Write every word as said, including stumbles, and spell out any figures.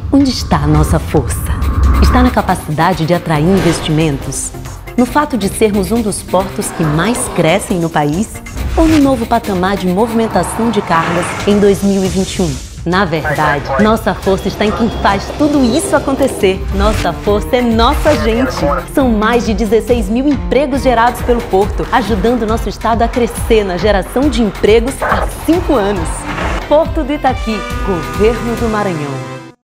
Onde está a nossa força? Está na capacidade de atrair investimentos? No fato de sermos um dos portos que mais crescem no país? Ou no novo patamar de movimentação de cargas em dois mil e vinte e um? Na verdade, nossa força está em quem faz tudo isso acontecer. Nossa força é nossa gente. São mais de dezesseis mil empregos gerados pelo Porto, ajudando nosso estado a crescer na geração de empregos há cinco anos. Porto do Itaqui, Governo do Maranhão.